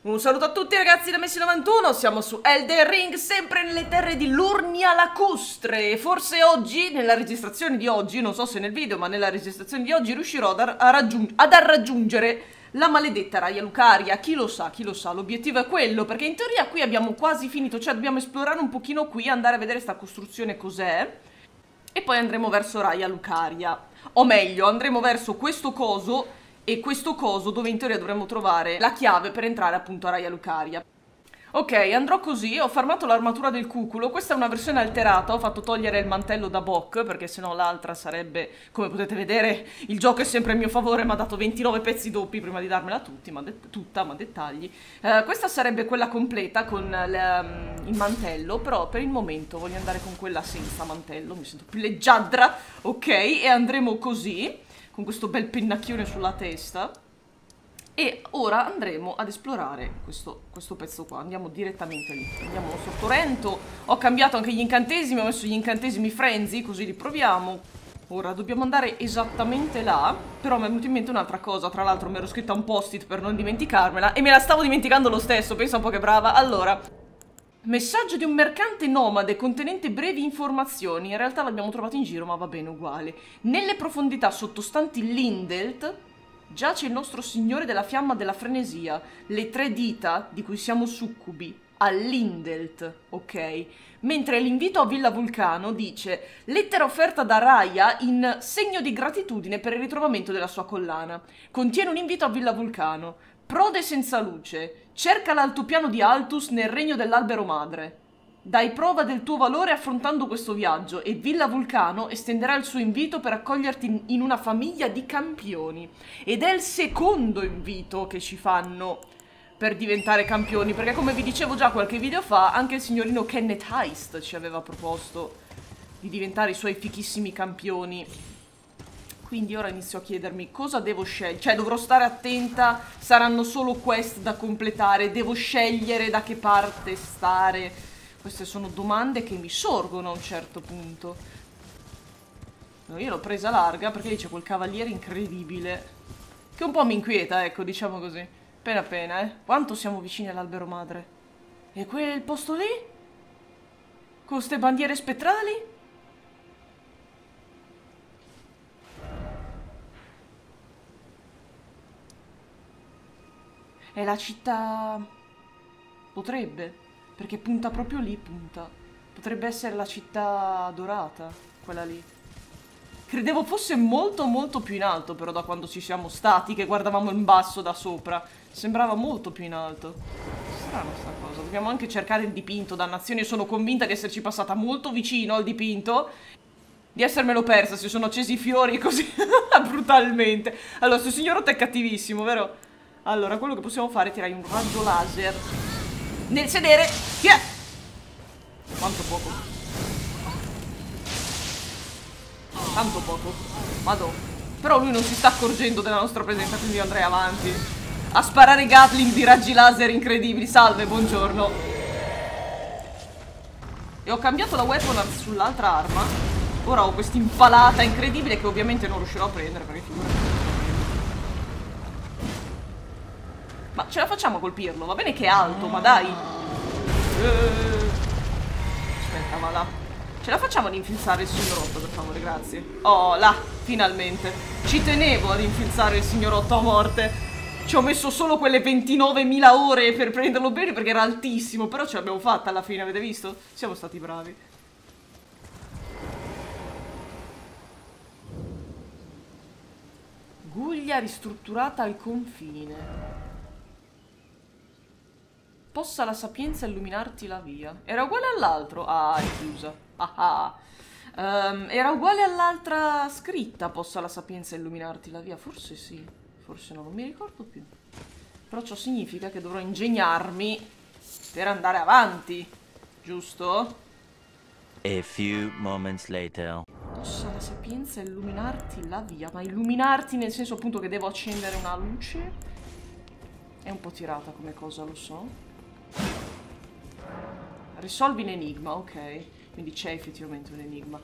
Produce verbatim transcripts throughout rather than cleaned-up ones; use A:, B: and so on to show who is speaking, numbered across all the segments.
A: Un saluto a tutti ragazzi da Messi novantuno, siamo su Elden Ring, sempre nelle terre di Lurnia Lacustre. E forse oggi, nella registrazione di oggi, non so se nel video, ma nella registrazione di oggi riuscirò ad, a raggiung ad raggiungere la maledetta Raia Lucaria. Chi lo sa, chi lo sa, l'obiettivo è quello, perché in teoria qui abbiamo quasi finito, cioè dobbiamo esplorare un pochino qui, andare a vedere sta costruzione cos'è, e poi andremo verso Raia Lucaria. O meglio, andremo verso questo coso, e questo coso dove in teoria dovremmo trovare la chiave per entrare appunto a Raia Lucaria. Ok, andrò così, ho farmato l'armatura del cuculo, questa è una versione alterata, ho fatto togliere il mantello da Boc, perché sennò l'altra sarebbe, come potete vedere, il gioco è sempre a mio favore, mi ha dato ventinove pezzi doppi prima di darmela tutti, ma tutta, ma dettagli. Uh, questa sarebbe quella completa con le, um, il mantello, però per il momento voglio andare con quella senza mantello, mi sento più leggiadra, ok, e andremo così, con questo bel pennacchione sulla testa. E ora andremo ad esplorare questo, questo pezzo qua, andiamo direttamente lì, andiamo sotto Rento, ho cambiato anche gli incantesimi, ho messo gli incantesimi frenzy, così li proviamo. Ora dobbiamo andare esattamente là, però mi è venuta in mente un'altra cosa, tra l'altro mi ero scritta un post-it per non dimenticarmela e me la stavo dimenticando lo stesso, pensa un po' che brava. Allora, messaggio di un mercante nomade contenente brevi informazioni, in realtà l'abbiamo trovato in giro ma va bene uguale. Nelle profondità sottostanti Lindelt giace il nostro signore della fiamma della frenesia, le tre dita di cui siamo succubi, a Lindelt, ok? Mentre l'invito a Villa Vulcano dice lettera offerta da Raia in segno di gratitudine per il ritrovamento della sua collana. Contiene un invito a Villa Vulcano. Prode senza luce. Cerca l'altopiano di Altus nel regno dell'albero madre. Dai prova del tuo valore affrontando questo viaggio e Villa Vulcano estenderà il suo invito per accoglierti in una famiglia di campioni. Ed è il secondo invito che ci fanno per diventare campioni, perché come vi dicevo già qualche video fa, anche il signorino Kenneth Heist ci aveva proposto di diventare i suoi fichissimi campioni. Quindi ora inizio a chiedermi cosa devo scegliere, cioè dovrò stare attenta, saranno solo quest da completare, devo scegliere da che parte stare. Queste sono domande che mi sorgono a un certo punto. No, io l'ho presa larga perché lì c'è quel cavaliere incredibile che un po' mi inquieta, ecco, diciamo così. Appena appena, eh. Quanto siamo vicini all'albero madre. E quel posto lì? Con ste bandiere spettrali? È la città... Potrebbe, perché punta proprio lì, punta. Potrebbe essere la città dorata, quella lì. Credevo fosse molto molto più in alto, però da quando ci siamo stati, che guardavamo in basso da sopra. Sembrava molto più in alto. Strana sta cosa. Dobbiamo anche cercare il dipinto, dannazione. Sono convinta di esserci passata molto vicino al dipinto, di essermelo persa, si sono accesi i fiori così brutalmente. Allora, sto signorotto è cattivissimo, vero? Allora, quello che possiamo fare è tirare un raggio laser nel sedere. Chi è? Quanto poco. Tanto poco. Vado. Però lui non si sta accorgendo della nostra presenza, quindi io andrei avanti a sparare Gatling di raggi laser incredibili. Salve, buongiorno. E ho cambiato la weapon sull'altra arma. Ora ho questa impalata incredibile che ovviamente non riuscirò a prendere, perché figurati. Ma ce la facciamo a colpirlo? Va bene che è alto, ma dai. Aspetta, ma là. Ce la facciamo ad infilzare il signorotto, per favore, grazie. Oh, là, finalmente. Ci tenevo ad infilzare il signorotto a morte. Ci ho messo solo quelle ventinovemila ore per prenderlo bene perché era altissimo. Però ce l'abbiamo fatta alla fine, avete visto? Siamo stati bravi. Guglia ristrutturata al confine. Possa la sapienza illuminarti la via. Era uguale all'altro. Ah, è chiusa. Ah ah. Um, era uguale all'altra scritta. Possa la sapienza illuminarti la via. Forse sì. Forse no, non mi ricordo più. Però ciò significa che dovrò ingegnarmi per andare avanti. Giusto?
B: A few moments later.
A: Possa la sapienza illuminarti la via. Ma illuminarti nel senso appunto che devo accendere una luce? È un po' tirata come cosa, lo so. Risolvi l'enigma, ok. Quindi c'è effettivamente un enigma.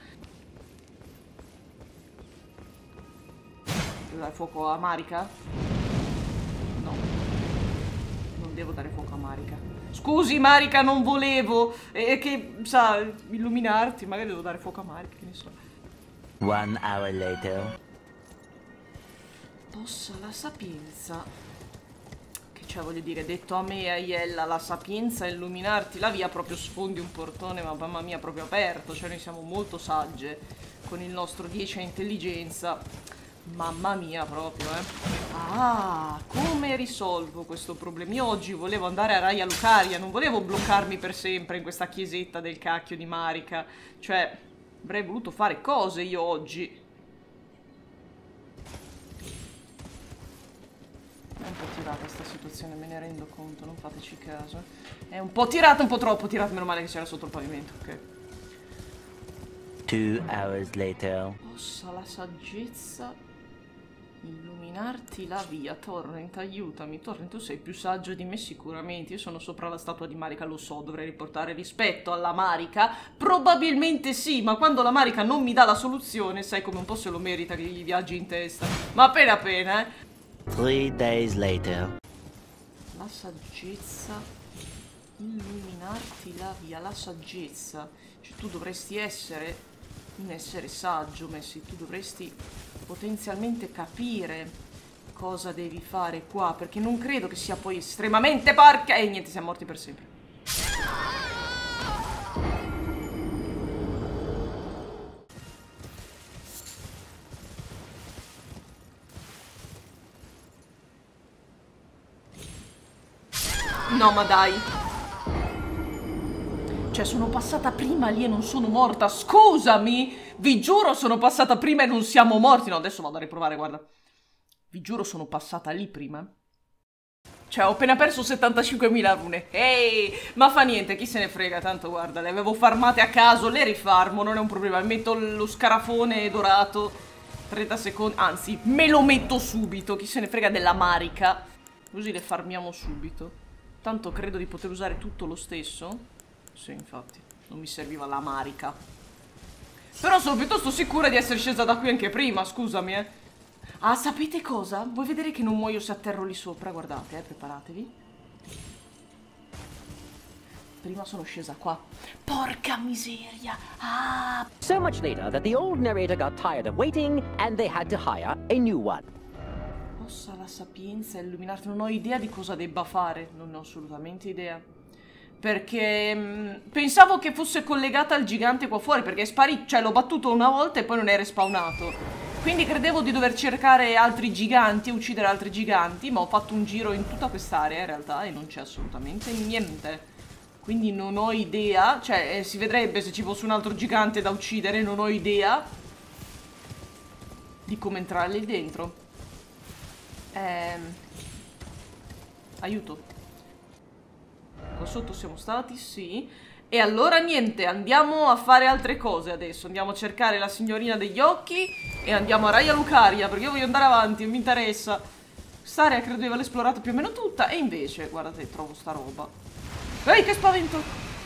A: Dai fuoco a Marika? No. Non devo dare fuoco a Marika. Scusi Marika, non volevo. E che, sa, illuminarti. Magari devo dare fuoco a Marika, che ne so.
B: One hour later.
A: Possa la sapienza. Che cioè, voglio dire, detto a me e a Iella, la sapienza è illuminarti la via, proprio sfondi un portone, ma mamma mia, proprio aperto. Cioè, noi siamo molto sagge con il nostro dieci a intelligenza. Mamma mia, proprio, eh. Ah, come risolvo questo problema? Io oggi volevo andare a Raia Lucaria, non volevo bloccarmi per sempre in questa chiesetta del cacchio di Marika. Cioè, avrei voluto fare cose io oggi. È un po' tirata sta situazione, me ne rendo conto, non fateci caso. È un po' tirata, un po' troppo tirata, meno male che c'era sotto il pavimento, ok.
B: Two hours later.
A: Possa la saggezza illuminarti la via. Torrent, aiutami. Torrent, tu sei più saggio di me sicuramente. Io sono sopra la statua di Marika, lo so, dovrei riportare rispetto alla Marika. Probabilmente sì, ma quando la Marika non mi dà la soluzione, sai come un po' se lo merita che gli viaggi in testa. Ma appena appena, eh.
B: Three days later.
A: La saggezza illuminarti la via. La saggezza. Cioè tu dovresti essere un essere saggio, Messi. Tu dovresti potenzialmente capire cosa devi fare qua, perché non credo che sia poi estremamente porca. E niente, siamo morti per sempre. No, ma dai. Cioè, sono passata prima lì e non sono morta. Scusami! Vi giuro, sono passata prima e non siamo morti. No, adesso vado a riprovare, guarda. Vi giuro, sono passata lì prima. Cioè, ho appena perso settantacinquemila rune. Ehi! Ma fa niente, chi se ne frega, tanto guarda, le avevo farmate a caso, le rifarmo, non è un problema. Metto lo scarafone dorato, trenta secondi, anzi, me lo metto subito, chi se ne frega della Marika. Così le farmiamo subito. Tanto credo di poter usare tutto lo stesso. Sì, infatti, non mi serviva la Marika. Però sono piuttosto sicura di essere scesa da qui anche prima, scusami, eh. Ah, sapete cosa? Vuoi vedere che non muoio se atterro lì sopra? Guardate, eh, preparatevi. Prima sono scesa qua. Porca miseria! Ah!
C: So much later that the old narrator got tired of waiting and they had to hire a new one.
A: Possa la sapienza illuminarti. Non ho idea di cosa debba fare. Non ne ho assolutamente idea. Perché mh, pensavo che fosse collegata al gigante qua fuori, perché è sparito. Cioè, l'ho battuto una volta e poi non è respawnato. Quindi credevo di dover cercare altri giganti, uccidere altri giganti, ma ho fatto un giro in tutta quest'area in realtà e non c'è assolutamente niente. Quindi non ho idea, cioè eh, si vedrebbe se ci fosse un altro gigante da uccidere, non ho idea di come entrare lì dentro. Ehm... Aiuto. Qua sotto siamo stati, sì. E allora niente, andiamo a fare altre cose adesso. Andiamo a cercare la signorina degli occhi e andiamo a Raia Lucaria, perché io voglio andare avanti, non mi interessa. Quest'area credo di averla esplorata più o meno tutta. E invece, guardate, trovo sta roba. Ehi, che spavento!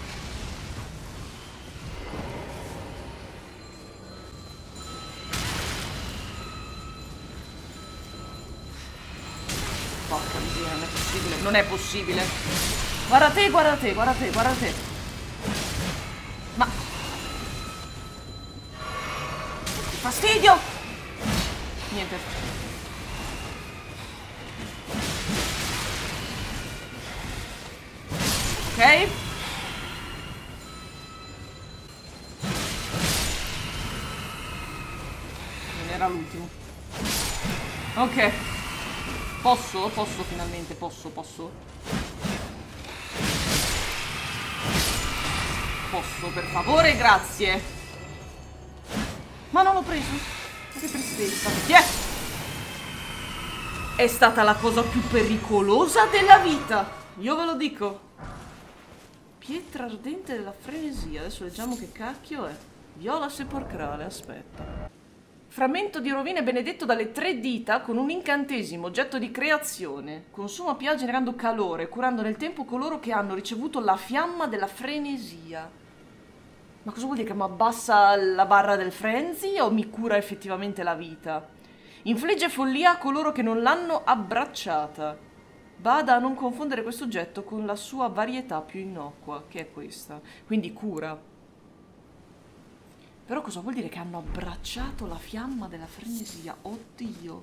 A: Porca miseria, non è possibile, non è possibile. Guarda te, guarda te, guarda te, guarda te. Ma... fastidio! Niente. Ok. Non era l'ultimo. Ok. Posso? Posso finalmente, posso, posso. Posso, per favore, grazie. Ma non l'ho preso. Ma che tristezza. Yeah! È stata la cosa più pericolosa della vita. Io ve lo dico. Pietra ardente della frenesia. Adesso leggiamo che cacchio è. Viola sepolcrale, aspetta. Frammento di rovine benedetto dalle tre dita con un incantesimo, oggetto di creazione. Consuma P A generando calore, curando nel tempo coloro che hanno ricevuto la fiamma della frenesia. Ma cosa vuol dire? Che mi abbassa la barra del frenzy o mi cura effettivamente la vita? Infligge follia a coloro che non l'hanno abbracciata. Bada a non confondere questo oggetto con la sua varietà più innocua, che è questa. Quindi cura. Però cosa vuol dire che hanno abbracciato la fiamma della frenesia? Oddio.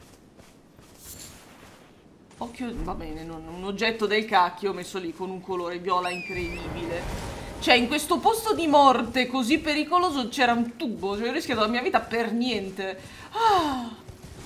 A: Occhio, va bene, non, un oggetto del cacchio messo lì con un colore viola incredibile. Cioè, in questo posto di morte così pericoloso c'era un tubo. Cioè, ho rischiato la mia vita per niente. Ah!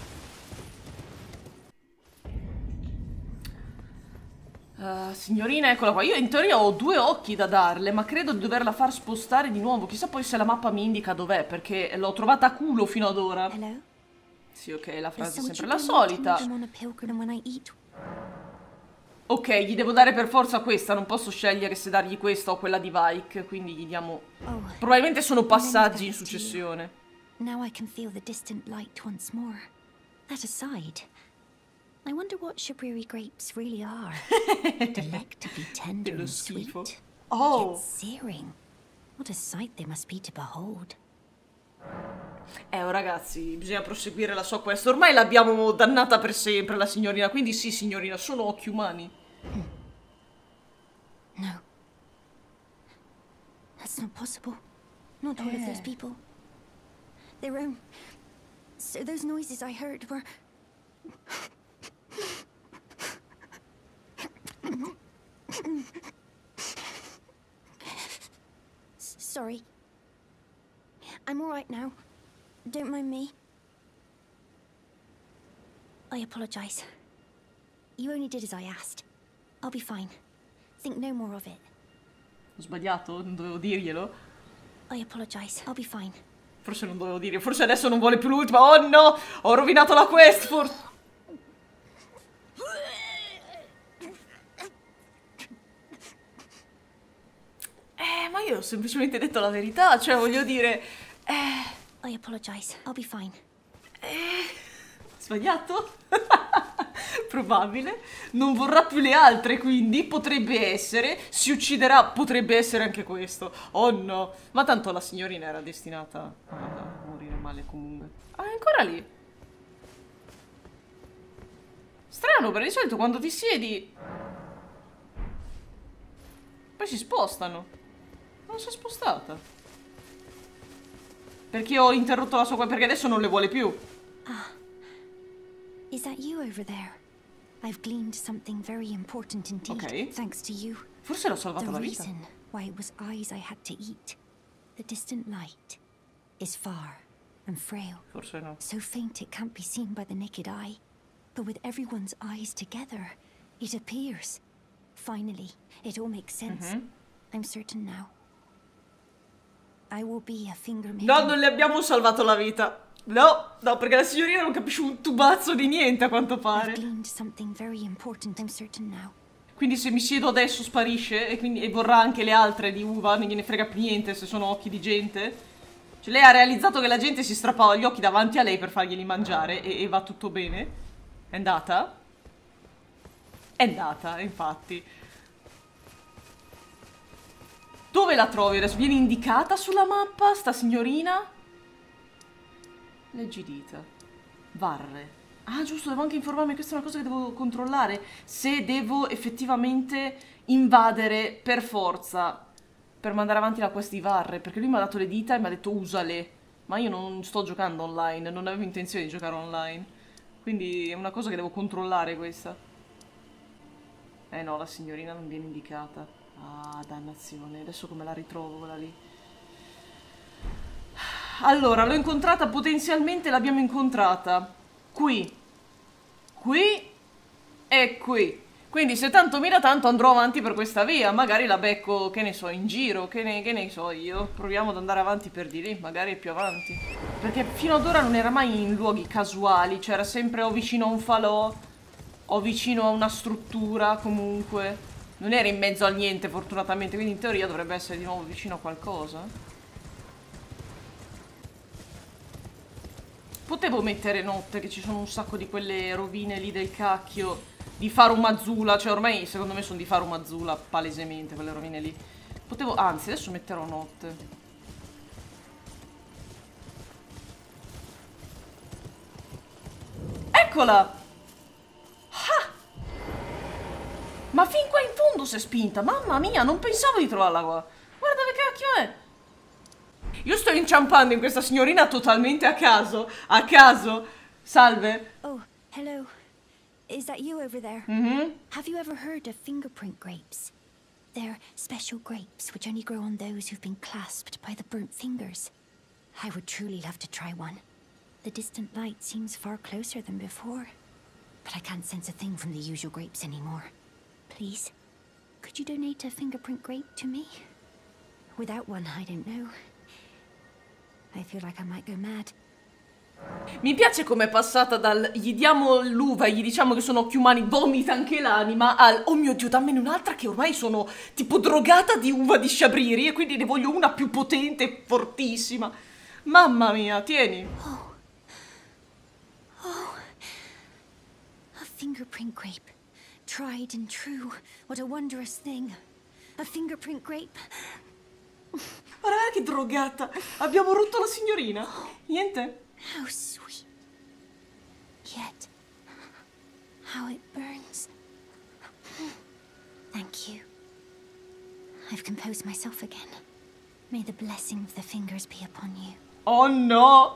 A: Uh, signorina, eccola qua. Io in teoria ho due occhi da darle, ma credo di doverla far spostare di nuovo. Chissà poi se la mappa mi indica dov'è, perché l'ho trovata a culo fino ad ora.
D: Hello?
A: Sì, ok, la frase è
D: So
A: sempre
D: what
A: la
D: you do not
A: solita.
D: tell me I'm on a pilgrim when I eat.
A: Ok, gli devo dare per forza questa, non posso scegliere se dargli questa o quella di Vike, quindi gli diamo...
D: Oh,
A: Probabilmente sono passaggi in
D: thanks to you.
A: successione.
D: Now I can feel the distant light once more. That aside, I wonder what Shabriri grapes really are. Delectably tender
A: Dello
D: and
A: schifo.
D: sweet,
A: Oh!
D: yet searing. What a sight they must be to behold.
A: Eh, oh, ragazzi, bisogna proseguire la sua quest. Ormai l'abbiamo dannata per sempre, la signorina. Quindi sì, signorina, sono occhi umani.
D: No. That's not possible. Not all of those
A: Eh.
D: people. Their own... So those noises I heard were... S- Sorry. I'm all right now. Don't mind me. I apologize. You only did as I asked. I'll be fine. Think no more of it.
A: Ho sbagliato? Non dovevo dirglielo?
D: I apologize. I'll be fine.
A: Forse non dovevo dire. Forse adesso non vuole più l'ultima. Oh no! Ho rovinato la quest, forse... Eh, ma io ho semplicemente detto la verità. Cioè, voglio dire... Eh...
D: I apologize. I'll be fine.
A: Sbagliato? Probabile. Non vorrà più le altre, quindi potrebbe essere. Si ucciderà, potrebbe essere anche questo. Oh no. Ma tanto la signorina era destinata a morire male comunque. Ah, è ancora lì. Strano, perché di solito quando ti siedi poi si spostano. Non si è spostata. Perché ho interrotto la sua quest, perché adesso non le vuole più.
D: Is that you over there? I've gleaned something very important indeed,
A: Ok.
D: thanks to you.
A: Forse l'ho salvata
D: The
A: la vita.
D: reason why it was eyes I had to eat. The distant light is far and frail,
A: Forse no.
D: so faint it can't be seen by the naked eye. But with everyone's eyes together, it appears. Finally, it all makes sense.
A: Mhm.
D: I'm certain now. I will be a finger
A: No,
D: maiden.
A: non le abbiamo salvato la vita. No, no, perché la signorina non capisce un tubazzo di niente a quanto
D: I've
A: pare.
D: gleaned something very important, I'm certain now.
A: Quindi se mi siedo adesso sparisce e, quindi, e vorrà anche le altre di uva, non gliene frega più niente se sono occhi di gente. Cioè lei ha realizzato che la gente si strappava gli occhi davanti a lei per farglieli mangiare e, e va tutto bene. È andata? È andata, infatti. Dove la trovi adesso? Viene indicata sulla mappa sta signorina? Leggi dita. Varre. Ah, giusto, devo anche informarmi, questa è una cosa che devo controllare. Se devo effettivamente invadere per forza per mandare avanti la quest di Varre, perché lui mi ha dato le dita e mi ha detto usale. Ma io non sto giocando online, non avevo intenzione di giocare online. Quindi è una cosa che devo controllare questa. Eh no, la signorina non viene indicata. Ah, dannazione. Adesso come la ritrovo quella lì? Allora, l'ho incontrata potenzialmente, l'abbiamo incontrata qui, qui e qui. Quindi se tanto mira tanto andrò avanti per questa via. Magari la becco, che ne so, in giro, che ne, che ne so io. Proviamo ad andare avanti per di lì, magari più avanti. Perché fino ad ora non era mai in luoghi casuali. Cioè era sempre o vicino a un falò, o vicino a una struttura comunque. Non era in mezzo al niente fortunatamente, quindi in teoria dovrebbe essere di nuovo vicino a qualcosa. Potevo mettere notte, che ci sono un sacco di quelle rovine lì del cacchio di Faru Mazula, cioè ormai secondo me sono di Faru Mazula palesemente quelle rovine lì. Potevo, anzi adesso metterò notte. Eccola! Ah! Ma fin qua in fondo si è spinta. Mamma mia, non pensavo di trovarla qua. Guarda che cacchio è. Io sto inciampando in questa signorina totalmente a caso. A caso. Salve.
D: Oh, hello. Is that you over there?
A: Mm-hmm.
D: Have you ever heard of fingerprint grapes? They're special grapes which only grow on those who've been clasped by the burnt fingers. I would truly love to try one. The distant light seems far closer than before, but I can't sense a thing from the usual grapes anymore. Please, could you donate a fingerprint grape to me? Without one, I don't know. I feel like I might go mad.
A: Mi piace com'è passata dal gli diamo l'uva e gli diciamo che sono occhi umani, vomita anche l'anima, al oh mio Dio, dammene un'altra che ormai sono tipo drogata di uva di Shabriri e quindi ne voglio una più potente, fortissima. Mamma mia, tieni.
D: Oh. Oh. A fingerprint grape. Tried and true. What a wondrous thing. A fingerprint grape.
A: Guarda che drogata. Abbiamo rotto la signorina. Niente?
D: How sweet. Yet, how it burns. Thank you. I've composed myself again. May the blessing of the fingers be upon you.
A: Oh no!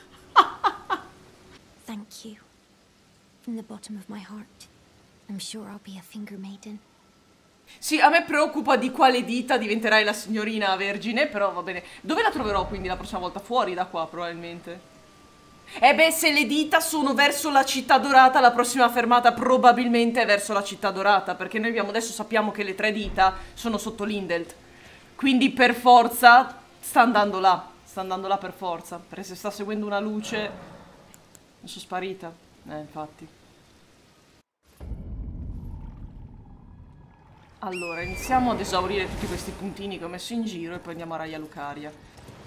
D: Thank you. From the bottom of my heart. I'm sure I'll be a finger maiden.
A: Sì, a me preoccupa di quale dita diventerai la signorina vergine, però va bene. Dove la troverò quindi la prossima volta? Fuori da qua, probabilmente. Eh beh, se le dita sono verso la città dorata, la prossima fermata probabilmente è verso la città dorata, perché noi abbiamo, adesso sappiamo che le tre dita sono sotto Lindelt. Quindi per forza sta andando là, sta andando là per forza, perché se sta seguendo una luce... mi sono sparita. Eh, infatti. Allora, iniziamo ad esaurire tutti questi puntini che ho messo in giro e poi andiamo a Raia Lucaria.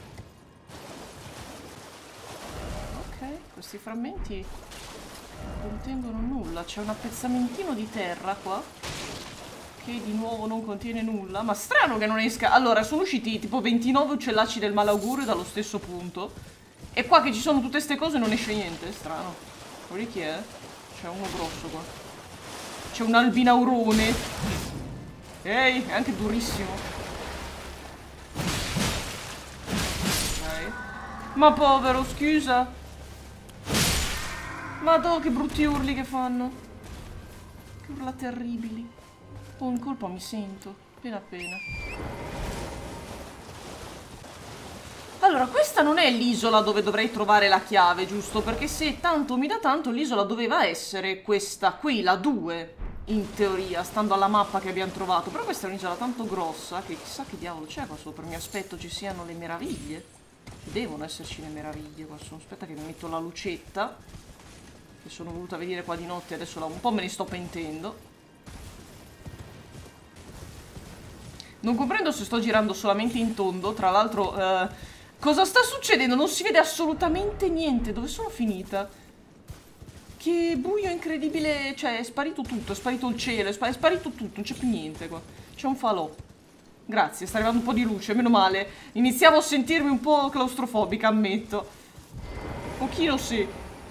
A: Ok, questi frammenti contengono nulla. C'è un appezzamento di terra qua che di nuovo non contiene nulla. Ma strano che non esca... Allora, sono usciti tipo ventinove uccellacci del malaugurio dallo stesso punto. E qua che ci sono tutte queste cose non esce niente. Strano. Guarda chi è? C'è uno grosso qua. C'è un albinaurone. Ehi, è anche durissimo. Ok. Ma povero, scusa. Madò, che brutti urli che fanno. Che urla terribili. Oh, in colpa mi sento. Appena appena. Allora, questa non è l'isola dove dovrei trovare la chiave, giusto? Perché se tanto mi dà tanto, l'isola doveva essere questa qui, la due. In teoria, stando alla mappa che abbiamo trovato. Però questa è un'isola tanto grossa che chissà che diavolo c'è qua sopra. Mi aspetto ci siano le meraviglie. Ci devono esserci le meraviglie qua sopra. Aspetta che mi metto la lucetta, che sono venuta a vedere qua di notte. Adesso un po' me ne sto pentendo. Non comprendo se sto girando solamente in tondo. Tra l'altro, eh, cosa sta succedendo? Non si vede assolutamente niente. Dove sono finita? Che buio incredibile, cioè è sparito tutto, è sparito il cielo, è, spa è sparito tutto, non c'è più niente qua. C'è un falò. Grazie, sta arrivando un po' di luce, meno male. Iniziavo a sentirmi un po' claustrofobica, ammetto. Un pochino sì.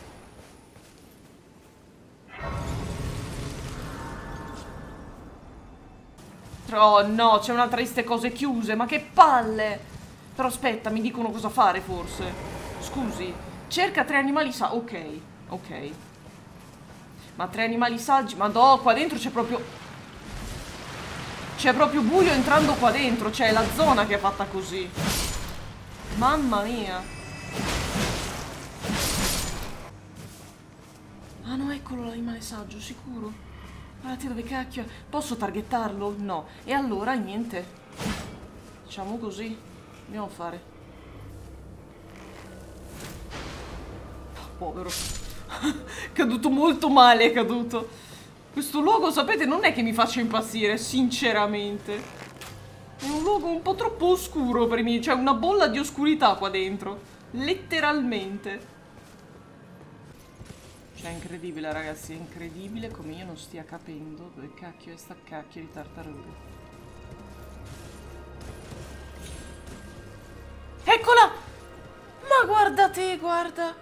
A: Oh no, c'è un'altra di queste cose chiuse, ma che palle! Però aspetta, mi dicono cosa fare forse. Scusi, cerca tre animali sa... Ok, ok. Ma tre animali saggi... Madò, qua dentro c'è proprio... C'è proprio buio entrando qua dentro. Cioè, è la zona che è fatta così. Mamma mia. Ah no, eccolo l'animale saggio, sicuro. Guardate dove cacchio è. Posso targettarlo? No. E allora, niente. Facciamo così. Andiamo a fare. Povero. Caduto molto male, è caduto. Questo luogo, sapete, non è che mi faccia impazzire, sinceramente. È un luogo un po' troppo oscuro per me. C'è una bolla di oscurità qua dentro. Letteralmente. Cioè, è incredibile, ragazzi. È incredibile come io non stia capendo dove cacchio è sta cacchio di tartaruga. Eccola! Ma guarda te, guarda.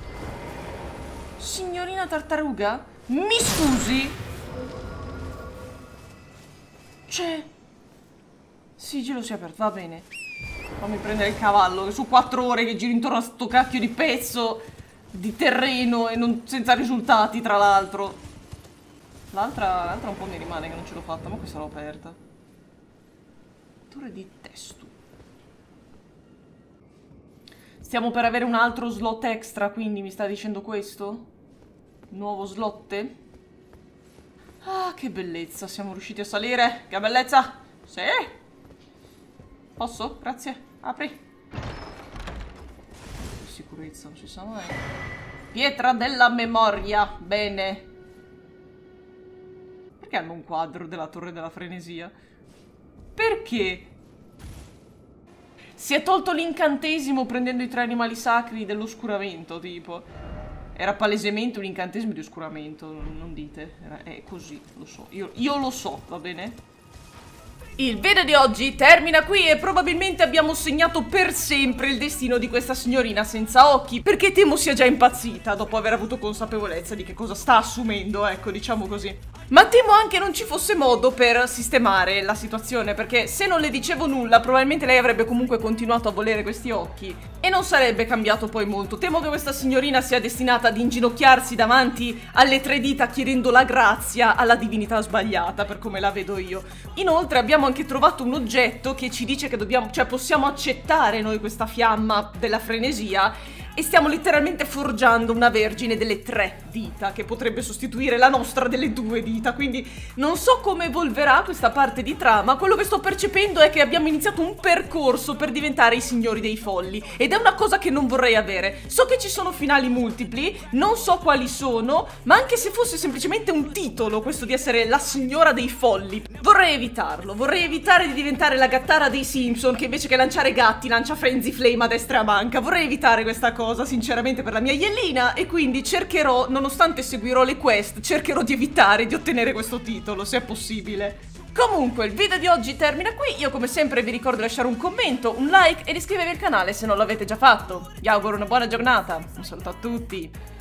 A: Signorina tartaruga? Mi scusi? c'è? Sigillo si è aperto, va bene. Fammi prendere il cavallo, che su quattro ore che giro intorno a sto cacchio di pezzo di terreno e non, senza risultati, tra l'altro. L'altra l'altra un po' mi rimane che non ce l'ho fatta, ma questa l'ho aperta. Torre di testo. Stiamo per avere un altro slot extra, quindi mi sta dicendo questo? Nuovo slot? Ah, che bellezza, siamo riusciti a salire. Che bellezza. Sì. Posso? Grazie. Apri. Sicurezza, non si sa mai. Pietra della memoria. Bene. Perché hanno un quadro della torre della frenesia? Perché? Si è tolto l'incantesimo prendendo i tre animali sacri dell'oscuramento, tipo. Era palesemente un incantesimo di oscuramento, non dite. Era, è così, lo so. Io, io lo so, va bene? Il video di oggi termina qui e probabilmente abbiamo segnato per sempre il destino di questa signorina senza occhi, perché temo sia già impazzita dopo aver avuto consapevolezza di che cosa sta assumendo, ecco, diciamo così. Ma temo anche non ci fosse modo per sistemare la situazione, perché se non le dicevo nulla probabilmente lei avrebbe comunque continuato a volere questi occhi e non sarebbe cambiato poi molto. Temo che questa signorina sia destinata ad inginocchiarsi davanti alle tre dita chiedendo la grazia alla divinità sbagliata, per come la vedo io. Inoltre abbiamo anche trovato un oggetto che ci dice che dobbiamo, cioè possiamo accettare noi questa fiamma della frenesia e stiamo letteralmente forgiando una vergine delle tre dita che potrebbe sostituire la nostra delle due dita, quindi non so come evolverà questa parte di trama. Quello che sto percependo è che abbiamo iniziato un percorso per diventare i signori dei folli ed è una cosa che non vorrei avere. So che ci sono finali multipli, non so quali sono, ma anche se fosse semplicemente un titolo questo di essere la signora dei folli, vorrei evitarlo. Vorrei evitare di diventare la gattara dei Simpson che invece che lanciare gatti lancia Frenzy Flame a destra e a manca. Vorrei evitare questa cosa sinceramente per la mia Iellina e quindi cercherò, nonostante seguirò le quest, cercherò di evitare di ottenere questo titolo se è possibile. Comunque il video di oggi termina qui. Io come sempre vi ricordo di lasciare un commento, un like e di iscrivervi al canale se non l'avete già fatto. Vi auguro una buona giornata, un saluto a tutti.